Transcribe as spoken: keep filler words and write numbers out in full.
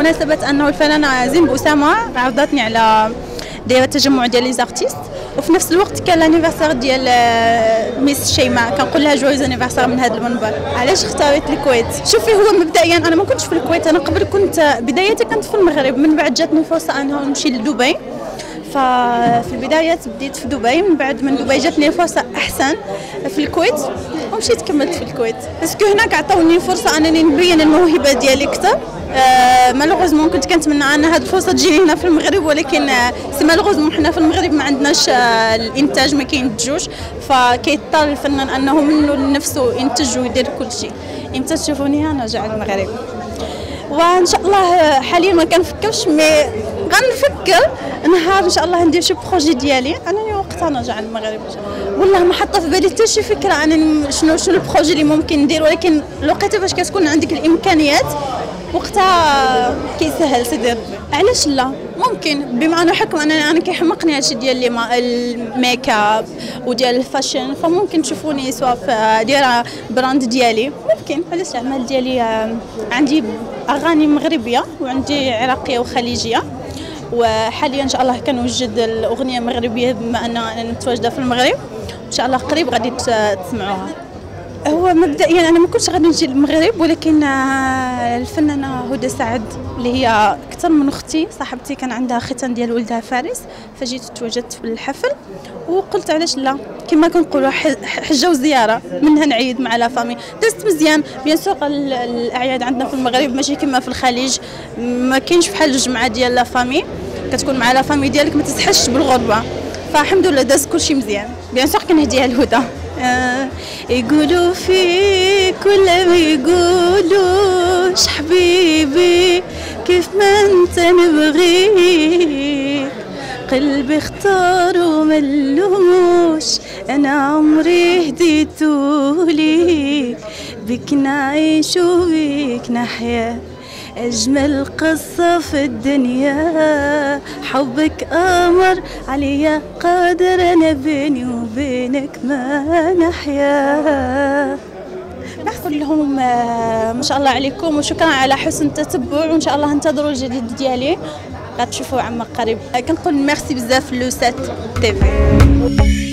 بمناسبه انه الفنانه زين بوسامه عرضتني على دايره التجمع ديال لي زارتيست، وفي نفس الوقت كان لانيفرسير ديال ميس شيماء، كنقول لها جويز انيفرسير من هذا المنبر. علاش اختاريت الكويت؟ شوفي، هو مبدئيا انا ما كنتش في الكويت، انا قبل كنت بدايتي كنت في المغرب، من بعد جاتني فرصه انه نمشي لدبي. ففي البدايات بديت في دبي، من بعد من دبي جاتني فرصه احسن في الكويت ومشيت كملت في الكويت، باسكو هناك عطاوني فرصه انني نبين الموهبه ديالي اكثر. آه مالوغوزمون كنت كنتمنى ان هذه الفرصه تجيني هنا في المغرب، ولكن آه سي مالوغوزمون حنا في المغرب ما عندناش آه الانتاج، ما كينتجوش، فكيضطر الفنان انه منه لنفسه ينتج ويدير كل شيء. امتى تشوفوني انا راجعه للمغرب؟ وان شاء الله حاليا ما كنفكرش، مي غنفكر نهار ان شاء الله ندير شي بروجي ديالي انني وقتها نرجع للمغرب. والله ما حاطه في بالي حتى شي فكره انني شنو شنو البروجي اللي ممكن ندير، ولكن الوقيته فاش كتكون عندك الامكانيات وقتها كيسهل سيدي ربي. علاش لا؟ ممكن، بما انه حكم انني انا كيحمقني هادشي ديال الميك اب وديال الفاشن، فممكن تشوفوني سواء في دايره براند ديالي، ممكن. علاش الاعمال ديالي عندي اغاني مغربيه وعندي عراقيه وخليجيه، وحاليا ان شاء الله كنوجد الاغنيه مغربيه بما ان انا متواجده في المغرب، ان شاء الله قريب غادي تسمعوها. هو مبدئيا انا ما كنتش غادي نجي للمغرب، ولكن الفنانه هدى سعد اللي هي اكثر من اختي صاحبتي كان عندها ختان ديال ولدها فارس، فجيت تواجدت في الحفل وقلت علاش لا، كما كنقولوا حجه وزياره، منها نعيد مع لا فامي. دزت مزيان. بيان سور الاعياد عندنا في المغرب ماشي كما في الخليج، ما كاينش بحال الجمعه ديال لا فامي، كتكون مع لا فامي ديالك ما تسحش بالغربه، فالحمد لله داز كلشي مزيان. بيان سور كنهديها لهدى. آه يقولوا فيك ولا ما يقولوش حبيبي، كيف ما انت نبغيك، قلبي اختار وملوموش، انا عمري هديتو ليك، بك نعيش وبك نحيا، أجمل قصة في الدنيا، حبك أمر عليا قادر، أنا بيني وبينك ما نحيا. نقول لهم ما شاء الله عليكم وشكرا على حسن التتبع، وإن شاء الله انتظروا الجديد ديالي غتشوفوه عما قريب. كنقول ميرسي بزاف لو سات تي في.